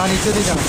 हाँ नीचे नहीं जाना।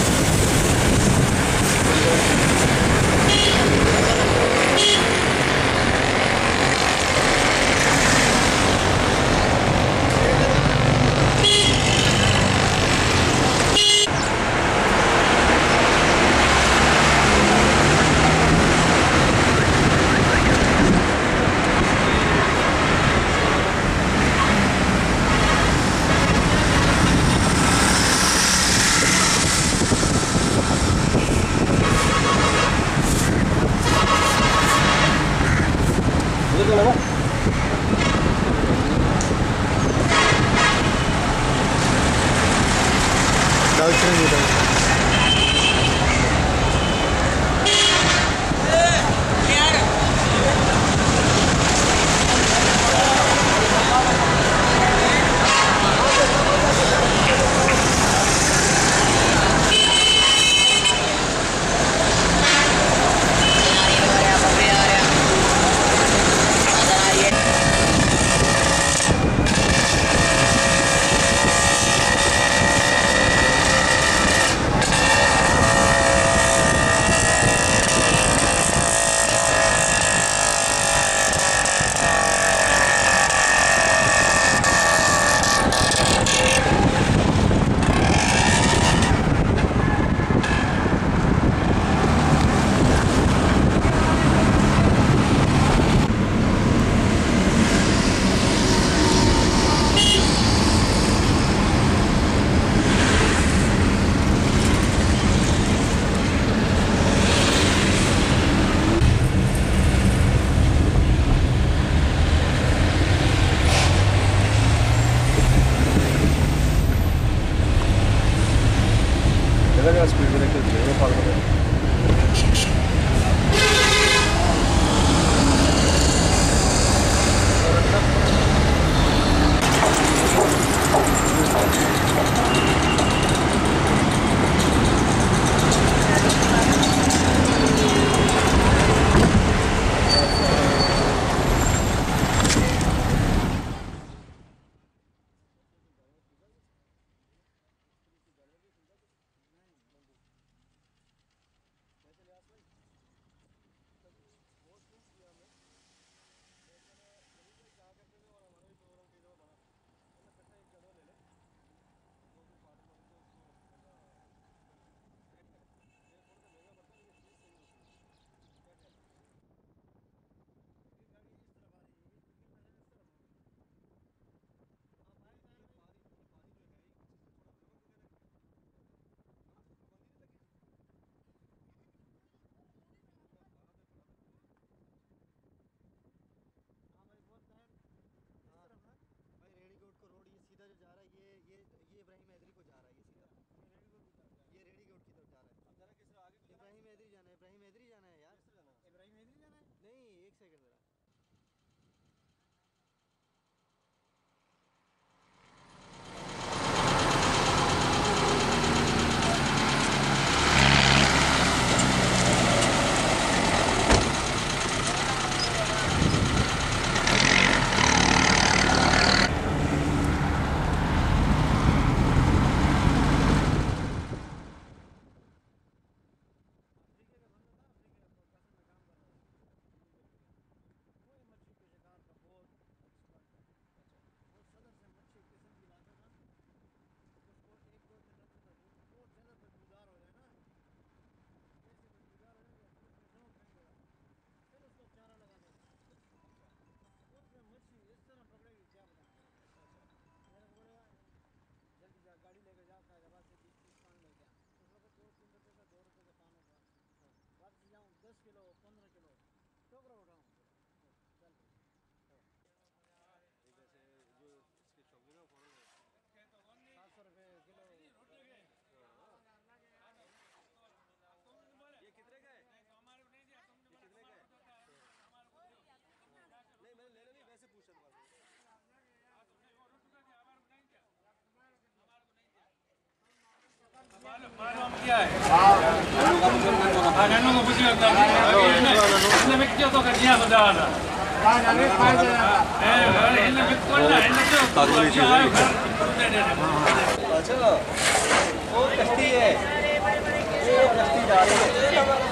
ये इब्राहिम हैदरी को जा रहा है, ये सीधा ये रेहड़ी गोट की तरफ जा रहा है। अब जरा किस आगे इब्राहिम हैदरी जाना है, इब्राहिम हैदरी जाना है यार। इब्राहिम हैदरी जाना है, नहीं एक सेकंड जरा। गाड़ी लेकर जाओ हैदराबाद से 20-30 पान लेके आ, उस वक्त 2-3 रुपये का 2 रुपये का पान होगा। वापस जाऊँ 10 किलो 15 किलो टोकरा उठाऊँ चल जैसे जो इसके शौकीन हो 700 रुपये किलो। ये कितने का है? ये कितने का है? नहीं मैंने लेना नहीं, वैसे पूछ रहा था। मालूम क्या है? हाँ, नन्नू को पूछिए अपना। इसने में क्या तो कर दिया बता रहा। अच्छा वो कश्ती है, ये कश्ती जा रही है।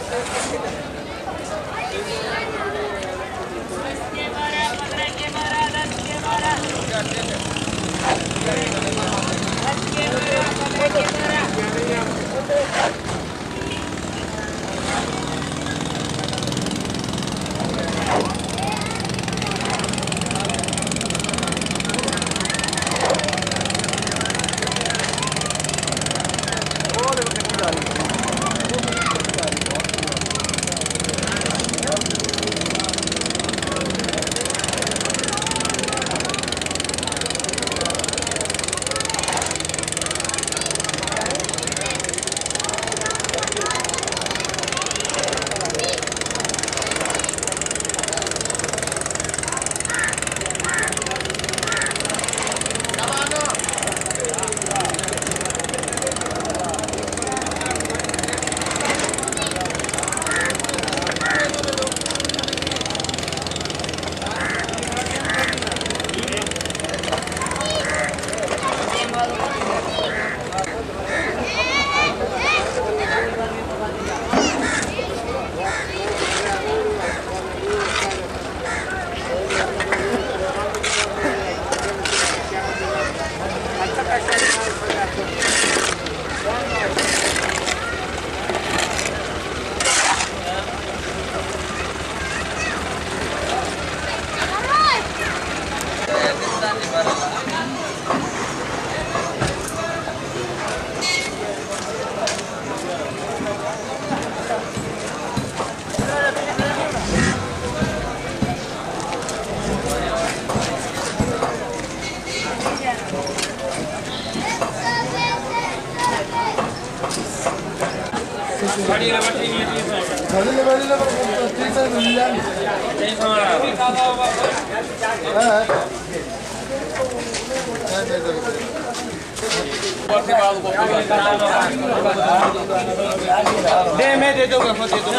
दे मैं दे दूंगा,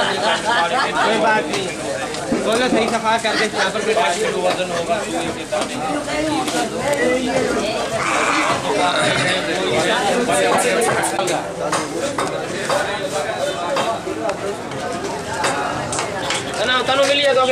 कोई बात नहीं, बोलो सही सफा करके यहाँ पर वजन होगा। ना तनु मिलिए तो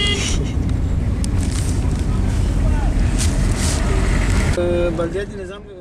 बल्दियाती निज़ाम